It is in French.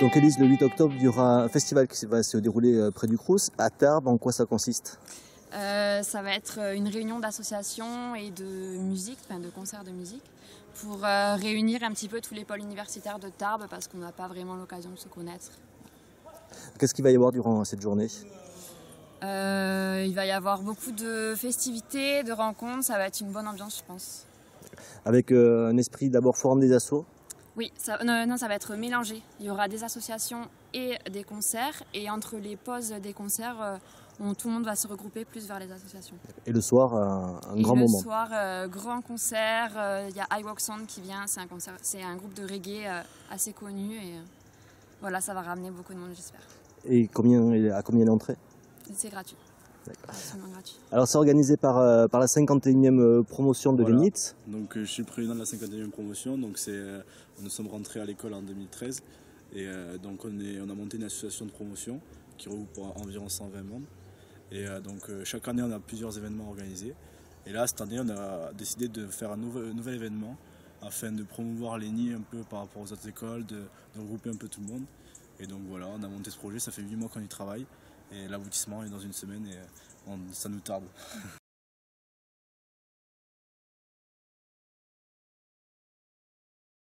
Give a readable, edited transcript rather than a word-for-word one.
Donc Élise, le 8 octobre, il y aura un festival qui va se dérouler près du Crous, à Tarbes. En quoi ça consiste? Ça va être une réunion d'associations et de musique, enfin de concerts de musique, pour réunir un petit peu tous les pôles universitaires de Tarbes parce qu'on n'a pas vraiment l'occasion de se connaître. Qu'est-ce qu'il va y avoir durant cette journée? Il va y avoir beaucoup de festivités, de rencontres, ça va être une bonne ambiance je pense. Avec un esprit d'abord forum des assos? Oui, non, ça va être mélangé. Il y aura des associations et des concerts et entre les pauses des concerts, tout le monde va se regrouper plus vers les associations. Et le soir, un grand moment. Le soir, grand concert, il y a I Walk Sound qui vient, c'est un groupe de reggae assez connu et voilà, ça va ramener beaucoup de monde j'espère. Et à combien l'entrée? C'est gratuit. Absolument gratuit. Alors c'est organisé par la 51e promotion de l'ENIT. Donc je suis le président de la 51e promotion, donc nous sommes rentrés à l'école en 2013 et donc on a monté une association de promotion qui regroupe environ 120 membres. Et donc chaque année on a plusieurs événements organisés. Et là cette année on a décidé de faire un nouvel événement afin de promouvoir l'ENI un peu par rapport aux autres écoles, de regrouper un peu tout le monde. Et donc voilà, on a monté ce projet, ça fait 8 mois qu'on y travaille et l'aboutissement est dans une semaine et ça nous tarde.